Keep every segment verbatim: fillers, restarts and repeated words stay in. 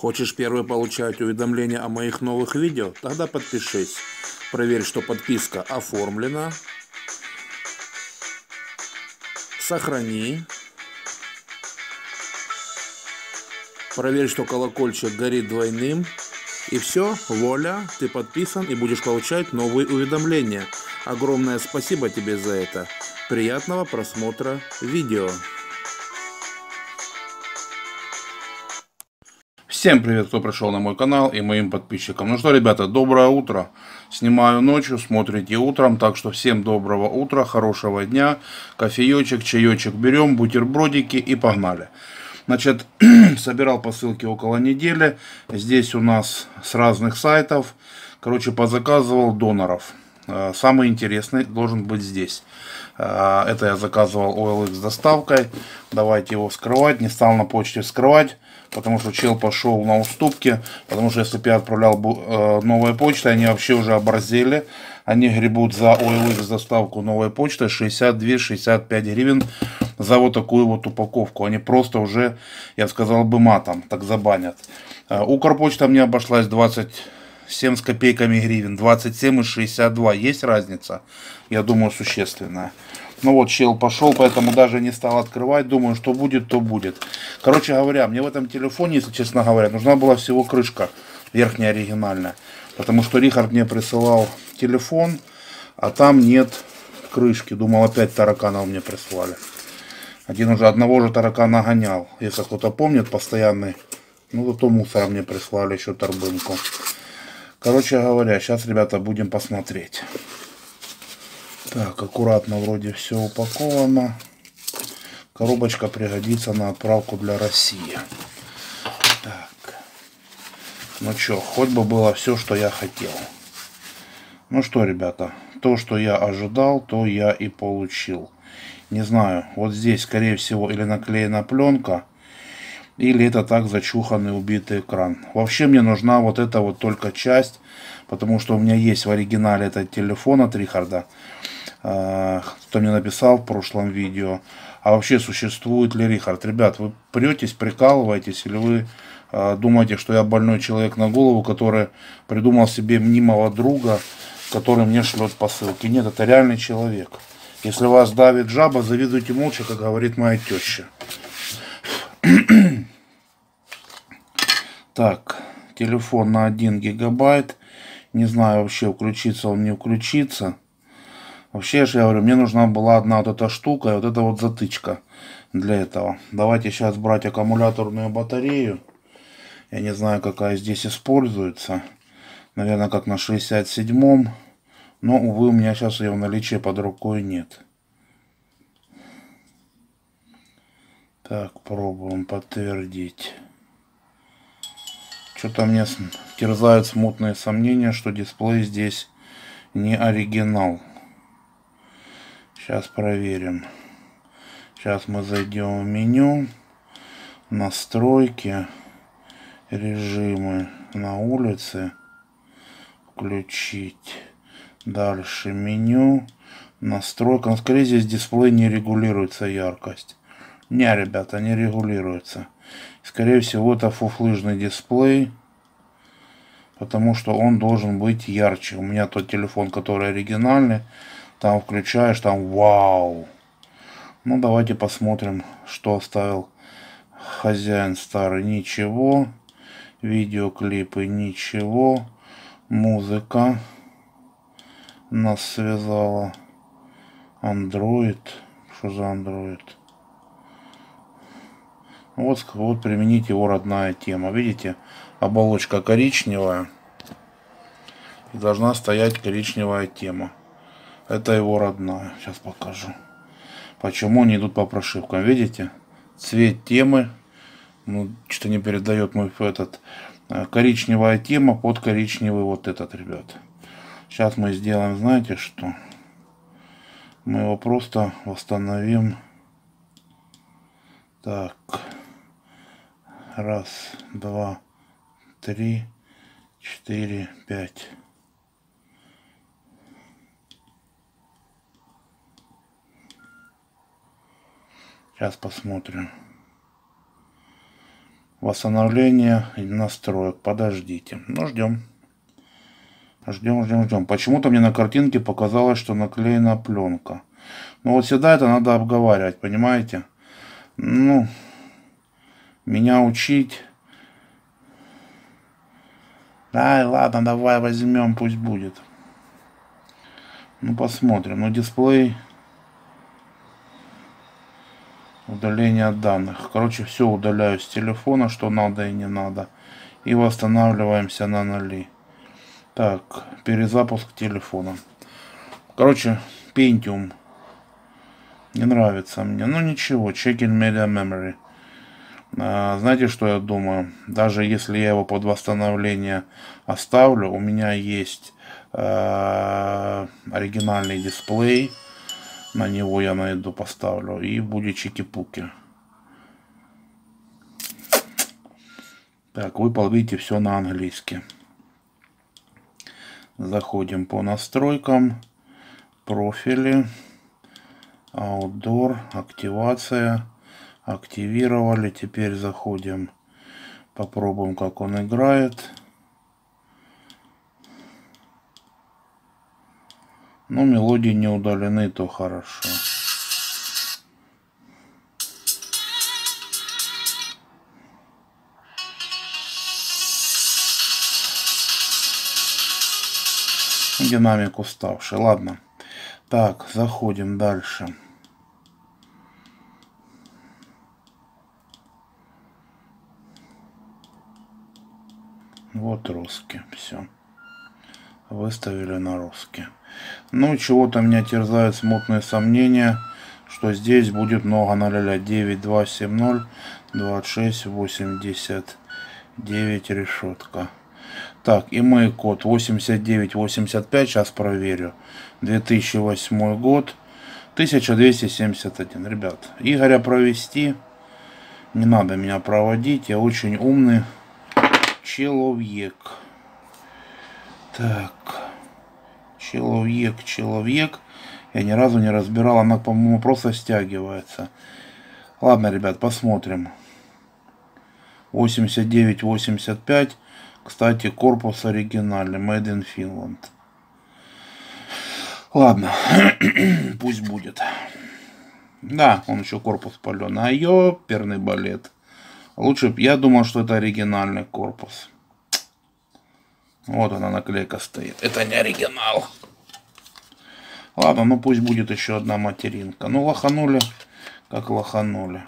Хочешь первый получать уведомления о моих новых видео? Тогда подпишись. Проверь, что подписка оформлена. Сохрани. Проверь, что колокольчик горит двойным. И все, вуаля, ты подписан и будешь получать новые уведомления. Огромное спасибо тебе за это. Приятного просмотра видео. Всем привет, кто пришел на мой канал и моим подписчикам. Ну что, ребята, доброе утро. Снимаю ночью, смотрите утром, так что всем доброго утра, хорошего дня. Кофеечек, чаечек берем, бутербродики и погнали. Значит, собирал посылки около недели. Здесь у нас с разных сайтов. Короче, позаказывал доноров. Самый интересный должен быть здесь. Это я заказывал о эл икс с доставкой. Давайте его вскрывать. Не стал на почте вскрывать, потому что чел пошел на уступки. Потому что если бы я отправлял новой почтой, они вообще уже оборзели. Они гребут за о эл икс доставку новой почтой шестьдесят две — шестьдесят пять гривен за вот такую вот упаковку. Они просто уже, я сказал бы, матом так забанят. Укрпочта мне обошлась двадцать семь с копейками гривен, двадцать семь и шестьдесят два. Есть разница? Я думаю, существенная. Ну вот, чел пошел, поэтому даже не стал открывать. Думаю, что будет, то будет. Короче говоря, мне в этом телефоне, если честно говоря, нужна была всего крышка верхняя оригинальная. Потому что Рихард мне присылал телефон, а там нет крышки. Думал, опять тараканов мне прислали. Один уже одного же таракана гонял. Если кто-то помнит, постоянный. Ну, зато мусора мне прислали еще торбинку. Короче говоря, сейчас, ребята, будем посмотреть. Так, аккуратно вроде все упаковано. Коробочка пригодится на отправку для России. Так. Ну что, хоть бы было все, что я хотел. Ну что, ребята, то, что я ожидал, то я и получил. Не знаю, вот здесь, скорее всего, или наклеена пленка, или это так зачуханный убитый экран. Вообще мне нужна вот эта вот только часть, потому что у меня есть в оригинале этот телефон от Рихарда, кто мне написал в прошлом видео. А вообще существует ли Рихард? Ребят, вы претесь, прикалываетесь, или вы думаете, что я больной человек на голову, который придумал себе мнимого друга, который мне шлет посылки? Нет, это реальный человек. Если вас давит жаба, завидуйте молча, как говорит моя теща. Так, телефон на один гигабайт. Не знаю вообще, включится он, не включится. Вообще, я же говорю, мне нужна была одна вот эта штука и вот эта вот затычка для этого. Давайте сейчас брать аккумуляторную батарею. Я не знаю, какая здесь используется. Наверное, как на шестьдесят седьмом. Но, увы, у меня сейчас ее в наличии под рукой нет. Так, пробуем подтвердить. Что-то мне терзают смутные сомнения, что дисплей здесь не оригинал. Сейчас проверим. Сейчас мы зайдем в меню, настройки, режимы на улице, включить. Дальше меню, настройка. Но скорее здесь дисплей не регулируется яркость. Не, ребята, не регулируется. Скорее всего, это фуфлыжный дисплей, потому что он должен быть ярче. У меня тот телефон, который оригинальный, там включаешь, там вау. Ну, давайте посмотрим, что оставил хозяин старый. Ничего. Видеоклипы, ничего. Музыка нас связала. Android. Что за Android? Вот, вот применить его родная тема. Видите, оболочка коричневая. И должна стоять коричневая тема. Это его родная. Сейчас покажу. Почему они идут по прошивкам. Видите? Цвет темы. Ну, что-то не передает мой этот. Коричневая тема под коричневый вот этот, ребят. Сейчас мы сделаем, знаете что? Мы его просто восстановим. Так. Раз, два, три, четыре, пять. Сейчас посмотрим. Восстановление настроек. Подождите. Ну, ждем. Ждем, ждем, ждем. Почему-то мне на картинке показалось, что наклеена пленка. Но вот всегда это надо обговаривать, понимаете? Ну, меня учить. Ай, ладно, давай возьмем, пусть будет. Ну, посмотрим. Ну, дисплей. Удаление данных. Короче, все удаляю с телефона, что надо и не надо. И восстанавливаемся на нули. Так, перезапуск телефона. Короче, Pentium. Не нравится мне. Ну ничего, Checking Media Memory. А, знаете, что я думаю? Даже если я его под восстановление оставлю, у меня есть а, оригинальный дисплей. На него я найду, поставлю. И будет чики-пуки. Так, выпал, видите, все на английский. Заходим по настройкам. Профили. Outdoor. Активация. Активировали. Теперь заходим. Попробуем, как он играет. Ну, мелодии не удалены, то хорошо. Динамик уставший. Ладно. Так, заходим дальше. Вот русский. Все. Выставили на русский. Ну, чего-то меня терзают смутные сомнения, что здесь будет много ноля. девять два семь ноль двадцать шесть восемьдесят девять решетка. Так, имей код восемьдесят девять восемьдесят пять. Сейчас проверю. две тысячи восьмой год. тысяча двести семьдесят один. Ребят, Игоря провести. Не надо меня проводить. Я очень умный человек. Так. Человек, человек. Я ни разу не разбирал. Она, по-моему, просто стягивается. Ладно, ребят, посмотрим. восемьдесят девять восемьдесят пять. Кстати, корпус оригинальный. Made in Finland. Ладно. Пусть будет. Да, он еще корпус паленый. А ёперный балет. Лучше, я думал, что это оригинальный корпус. Вот она, наклейка стоит. Это не оригинал. Ладно, ну пусть будет еще одна материнка. Ну, лоханули, как лоханули.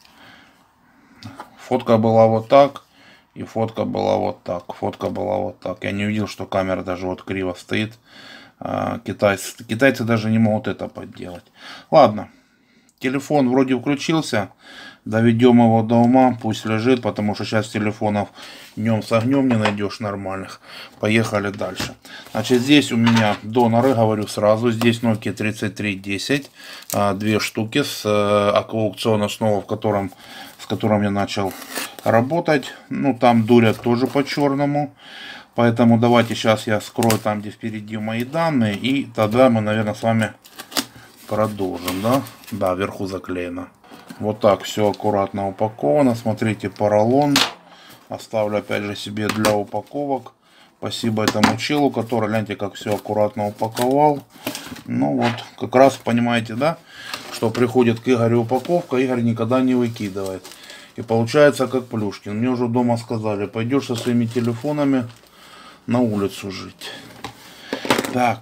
Фотка была вот так. И фотка была вот так. Фотка была вот так. Я не увидел, что камера даже вот криво стоит. А, китайцы, китайцы даже не могут это подделать. Ладно. Телефон вроде включился. Доведем его до ума. Пусть лежит, потому что сейчас телефонов днем с огнем не найдешь нормальных. Поехали дальше. Значит, здесь у меня доноры, говорю сразу. Здесь Nokia тридцать три десять. Две штуки с аукциона снова, в котором, с которым я начал работать. Ну, там дурят тоже по-черному. Поэтому давайте сейчас я скрою там, где впереди мои данные. И тогда мы, наверное, с вами продолжим, да? Да, вверху заклеено. Вот так все аккуратно упаковано. Смотрите, поролон. Оставлю опять же себе для упаковок. Спасибо этому челу, который, гляньте, как все аккуратно упаковал. Ну вот, как раз понимаете, да, что приходит к Игорю упаковка, Игорь никогда не выкидывает. И получается как Плюшкин. Мне уже дома сказали, пойдешь со своими телефонами на улицу жить. Так.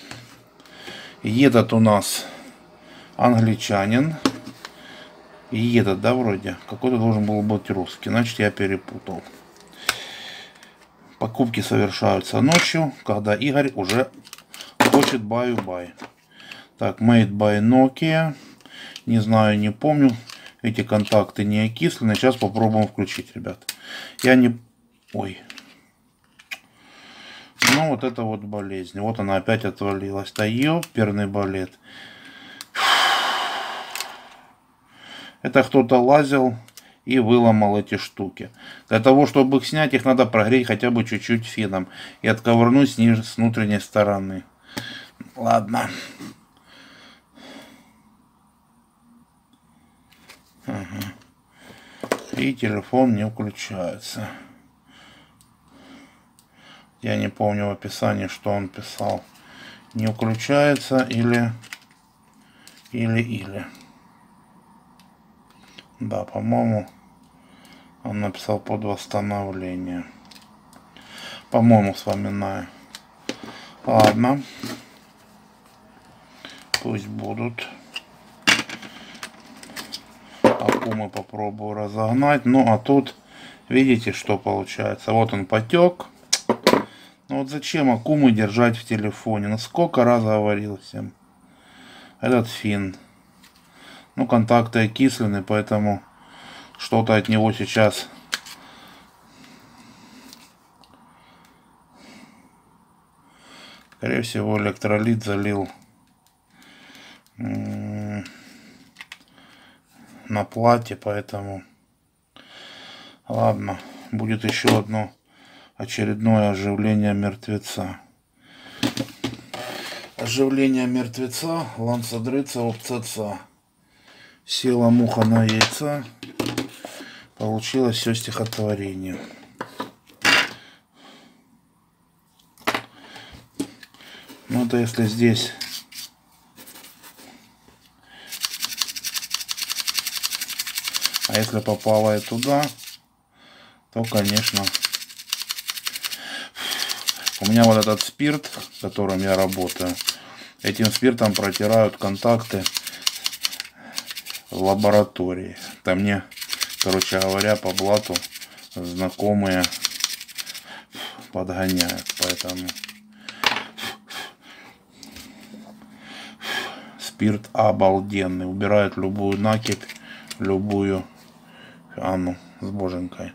И этот у нас англичанин. И этот, да, вроде. Какой-то должен был быть русский. Значит, я перепутал. Покупки совершаются ночью, когда Игорь уже хочет баю-бай. Так, made by Nokia. Не знаю, не помню. Эти контакты не окислены. Сейчас попробуем включить, ребят. Я не... Ой. Ну, вот это вот болезнь. Вот она опять отвалилась. Да ёперный балет. Это кто-то лазил и выломал эти штуки. Для того, чтобы их снять, их надо прогреть хотя бы чуть-чуть феном. И отковырнуть с, ниж... с внутренней стороны. Ладно. Ага. И телефон не включается. Я не помню в описании, что он писал. Не включается или... Или, или. Да, по-моему, он написал под восстановление. По-моему, вспоминаю. Ладно. Пусть будут. Аккумы попробую разогнать. Ну, а тут, видите, что получается. Вот он потек. Ну, вот зачем аккумы держать в телефоне? Ну, сколько раз говорил всем. Этот фин. Ну, контакты окислены, поэтому что-то от него сейчас... Скорее всего, электролит залил на плате, поэтому... Ладно, будет еще одно очередное оживление мертвеца. Оживление мертвеца, ланцедрыца, обцеца. Села муха на яйца. Получилось все стихотворение. Ну, это если здесь... А если попало и туда, то, конечно... У меня вот этот спирт, которым я работаю, этим спиртом протирают контакты в лаборатории. Там мне, короче говоря, по блату знакомые подгоняют. Поэтому спирт обалденный. Убирает любую накипь, любую... А ну, с боженькой.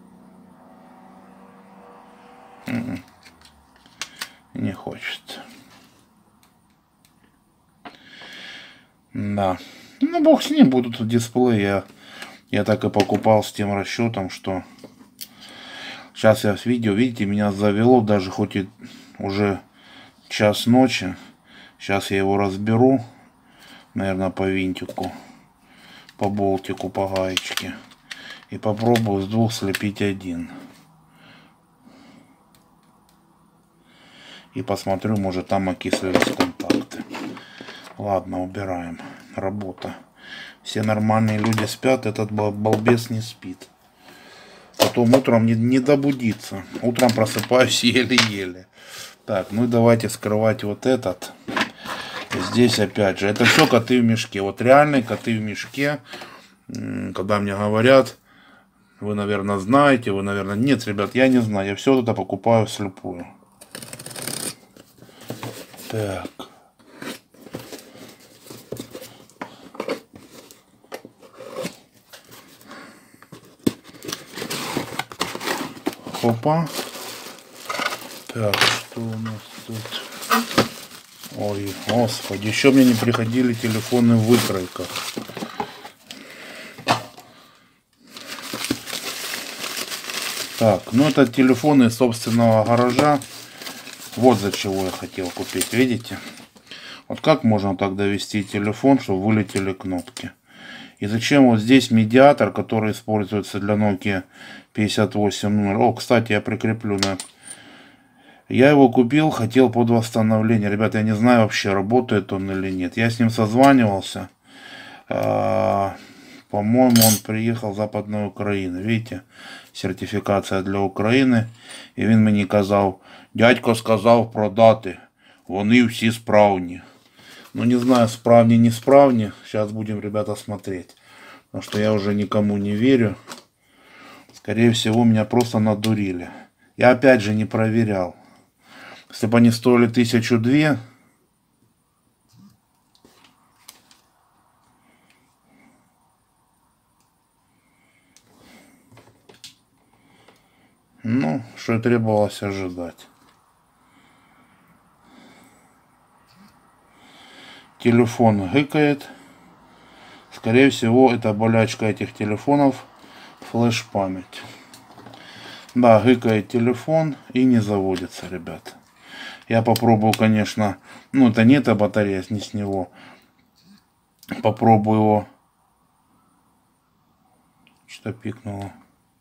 Не хочет. Да. Ну, бог с ним, будут дисплей. Я, я так и покупал с тем расчетом, что... Сейчас я с видео, видите, меня завело, даже хоть и уже час ночи. Сейчас я его разберу, наверное, по винтику, по болтику, по гаечке. И попробую с двух слепить один. И посмотрю, может там окислились контакты. Ладно, убираем. Работа. Все нормальные люди спят, этот балбес не спит. Потом утром не, не добудится. Утром просыпаюсь еле-еле. Так, ну и давайте скрывать вот этот. Здесь опять же, это все коты в мешке. Вот реальные коты в мешке. Когда мне говорят, вы, наверное, знаете, вы, наверное... Нет, ребят, я не знаю. Я все это покупаю вслепую. Так. Опа. Так, что у нас тут? Ой, господи, еще мне не приходили телефоны в выкройках. Так, ну это телефоны из собственного гаража. Вот за чего я хотел купить, видите? Вот как можно так довести телефон, чтобы вылетели кнопки? И зачем вот здесь медиатор, который используется для Nokia пятьдесят восемь номер? О, кстати, я прикреплю на... Я его купил, хотел под восстановление. Ребята, я не знаю вообще, работает он или нет. Я с ним созванивался. По-моему, он приехал с Западной Украины. Видите, сертификация для України. І він мені казав, дядько сказав продати. Вони всі справні. Ну, не знаю, справні, не справні. Сейчас будем, ребята, смотреть. Потому что я уже никому не верю. Скорее всего, меня просто надурили. Я опять же не проверял. Если бы они стоили тысячу две... Ну, что и требовалось ожидать. Телефон гыкает. Скорее всего, это болячка этих телефонов. Флеш-память. Да, гыкает телефон и не заводится, ребят. Я попробую, конечно... Ну, это не эта батарея, не с него. Попробую его... Что почта пикнула.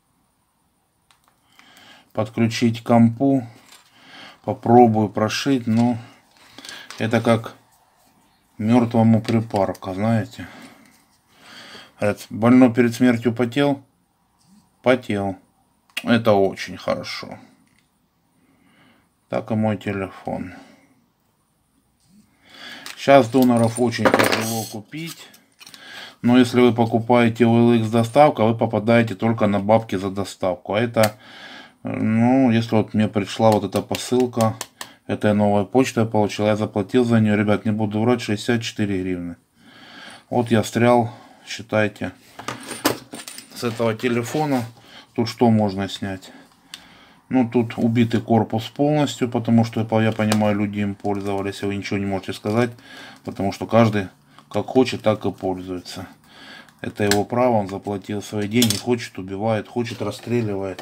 Подключить к компу. Попробую прошить, но это как мертвому припарка, знаете. Говорят, больной перед смертью потел? Потел. Это очень хорошо. Так и мой телефон. Сейчас доноров очень тяжело купить. Но если вы покупаете о эл икс доставка, вы попадаете только на бабки за доставку. А это, ну, если вот мне пришла вот эта посылка, это новая почта я получил, я заплатил за нее, ребят, не буду врать, шестьдесят четыре гривны. Вот я встрял, считайте, с этого телефона. Тут что можно снять? Ну, тут убитый корпус полностью, потому что, я понимаю, люди им пользовались, вы ничего не можете сказать, потому что каждый как хочет, так и пользуется. Это его право, он заплатил свои деньги, хочет убивает, хочет расстреливает.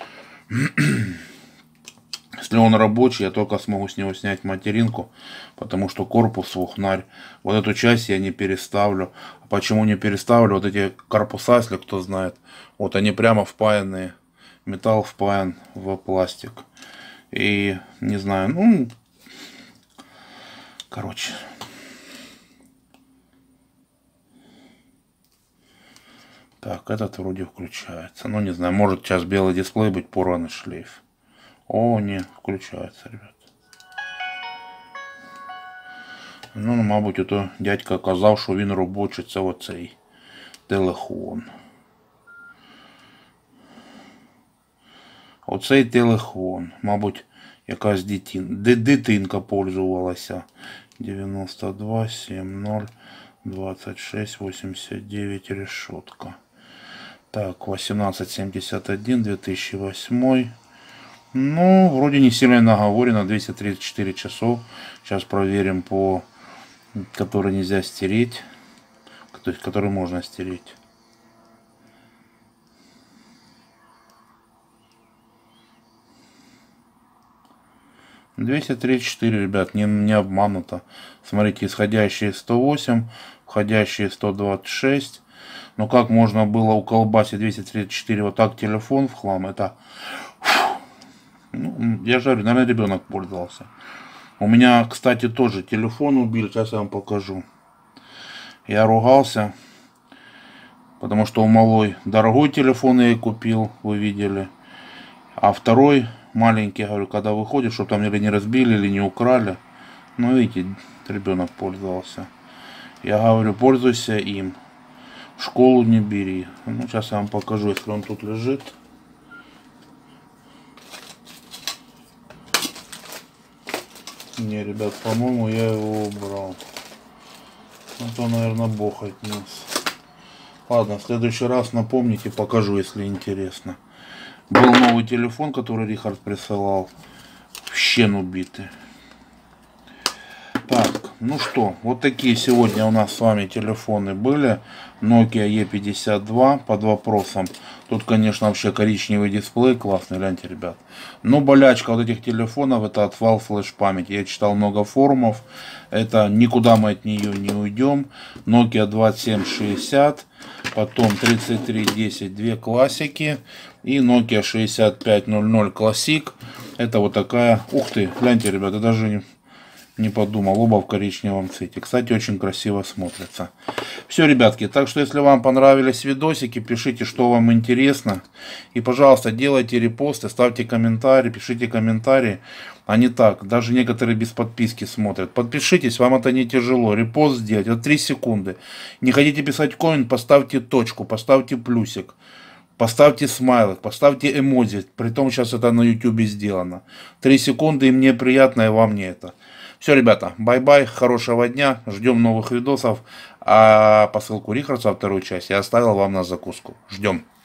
Если он рабочий, я только смогу с него снять материнку, потому что корпус вухнарь. Вот эту часть я не переставлю. А почему не переставлю? Вот эти корпуса, если кто знает, вот они прямо впаянные. Металл впаян в пластик. И не знаю, ну, короче. Так, этот вроде включается. Ну, не знаю, может сейчас белый дисплей быть, порванный шлейф. О, не, включается, ребят. Ну, мабуть, ото дядька казав, що він робочий, це оцей телефон. Оцей телефон, мабуть, якась дитин, дитинка пользувалася. дев'яносто два сімдесят двадцять шість вісімдесят дев'ять решетка. Так, восемнадцать семьдесят один две тысячи восьмой. Ну, вроде не сильно наговорено, двести тридцать четыре часов. Сейчас проверим по, который нельзя стереть, то есть который можно стереть. двести тридцать четыре, ребят, не, не обмануто. Смотрите, исходящие сто восемь, входящие сто двадцать шесть. Но как можно было уколбасить двести тридцать четыре вот так телефон в хлам? Это... Ну, я же говорю, наверное, ребенок пользовался. У меня, кстати, тоже телефон убили. Сейчас я вам покажу. Я ругался, потому что у малой дорогой телефон я и купил, вы видели. А второй маленький, говорю, когда выходит, чтобы там или не разбили, или не украли. Ну, видите, ребенок пользовался. Я говорю, пользуйся им. В школу не бери. Ну, сейчас я вам покажу, если он тут лежит. Не, ребят, по-моему, я его убрал. Это, наверное, Бог отнес. Ладно, в следующий раз напомните, покажу, если интересно. Был новый телефон, который Рихард присылал. В щен убитый. Так, ну что, вот такие сегодня у нас с вами телефоны были. Nokia и пятьдесят два под вопросом. Тут, конечно, вообще коричневый дисплей классный, гляньте, ребят. Но болячка вот этих телефонов — это отвал флеш-памяти. Я читал много форумов. Это никуда мы от нее не уйдем. Nokia двадцать семь шестьдесят. Потом тридцать три десять, две классики. И Nokia шестьдесят пять ноль ноль Classic. Это вот такая... Ух ты, гляньте, ребята, даже не... Не подумал, оба в коричневом цвете. Кстати, очень красиво смотрится. Все, ребятки, так что если вам понравились видосики, пишите, что вам интересно. И, пожалуйста, делайте репосты, ставьте комментарии, пишите комментарии. А не так, даже некоторые без подписки смотрят. Подпишитесь, вам это не тяжело. Репост сделать, вот три секунды. Не хотите писать коммент, поставьте точку, поставьте плюсик. Поставьте смайлик, поставьте эмодзи. Притом сейчас это на ютубе сделано. Три секунды, и мне приятно, и вам не это. Все, ребята, бай-бай, хорошего дня, ждем новых видосов. А посылку Рихардса, вторую часть, я оставил вам на закуску. Ждем.